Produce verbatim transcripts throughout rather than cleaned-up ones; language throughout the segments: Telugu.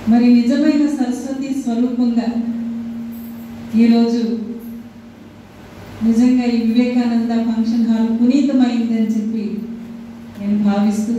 మరి నిజమైన సరస్వతి స్వరూపంగా ఈరోజు నిజంగా ఈ వివేకానంద ఫంక్షన్ హాల్ పునీతమైందని చెప్పి నేను భావిస్తూ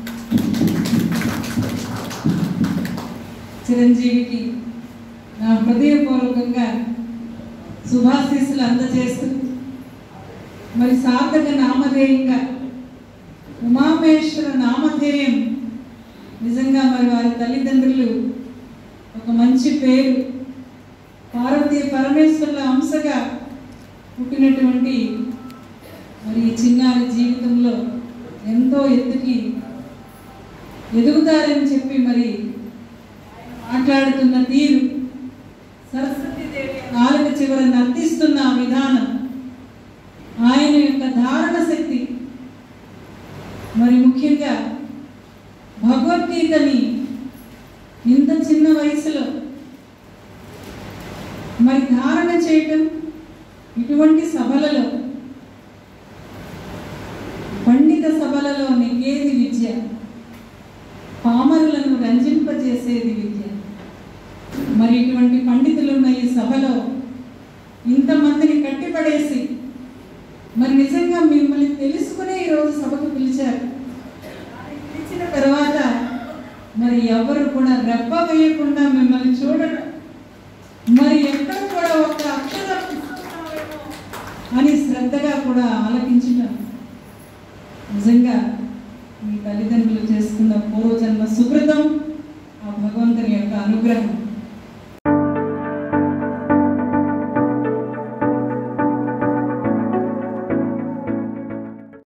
చిరంజీవికి నా హృదయపూర్వకంగా శుభాశీస్సులు అందజేస్తూ మరి సార్థక నామధేయంగా ఉమామేశ్వర నామధేయం నిజంగా మరి వారి తల్లిదండ్రులు ఒక మంచి పేరు పార్వతీ పరమేశ్వరుల అంశగా పుట్టినటువంటి మరి చిన్నారి జీవితంలో ఎంతో ఎత్తుకి ఎదుగుతారని చెప్పి మరి మాట్లాడుతున్న తీరు సరస్వతీదేవి నాలుక చివర నర్తిస్తున్న విధానం ఆయన యొక్క ధారణ శక్తి మరి ముఖ్యంగా భగవద్గీతని ఇంత చిన్న వయసులో మరి ధారణ చేయటం ఇటువంటి సభలలో పండిత సభలలో నెగ్గేది విద్య, పామరులను రంజింపజేసేది విద్య. మరి ఇటువంటి పండితులున్న ఈ సభలో ఇంతమందిని కట్టిపడేసి మరి నిజంగా మిమ్మల్ని తెలుసుకునే ఈరోజు సభకు పిలిచారు. పిలిచిన తర్వాత మరి ఎవరు కూడా రెప్ప వేయకుండా మిమ్మల్ని చూడడం, మరి ఎక్కడ కూడా ఒక అక్షరం అని శ్రద్ధగా కూడా ఆలకించడం నిజంగా మీ తల్లిదండ్రులు చేసుకున్న పూర్వజన్మ సుకృతం, ఆ భగవంతుని యొక్క అనుగ్రహం.